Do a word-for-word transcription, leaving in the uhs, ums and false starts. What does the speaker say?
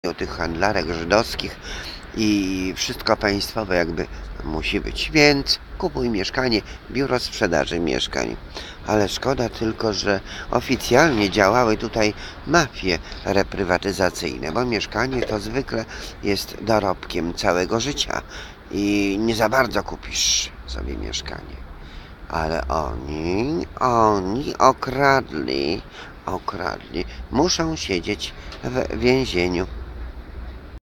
o tych handlarek żydowskich i wszystko państwowe jakby musi być, więc kupuj mieszkanie, biuro sprzedaży mieszkań. Ale szkoda tylko, że oficjalnie działały tutaj mafie reprywatyzacyjne, bo mieszkanie to zwykle jest dorobkiem całego życia i nie za bardzo kupisz sobie mieszkanie. Ale oni, oni okradli, okradli, muszą siedzieć w więzieniu.